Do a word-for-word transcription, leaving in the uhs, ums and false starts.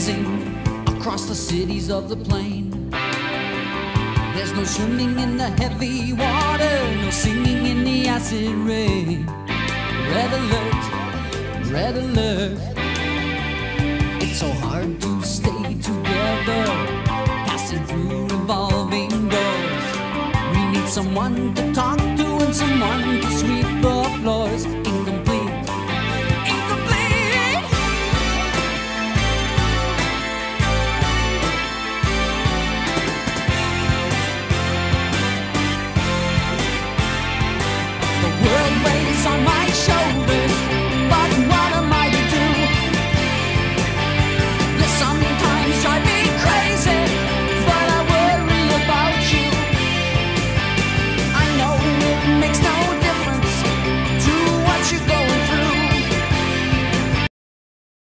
racing across the cities of the plain. There's no swimming in the heavy water, no singing in the acid rain. Red alert, red alert. It's so hard to stay together, passing through revolving doors. We need someone to talk to and someone to sweep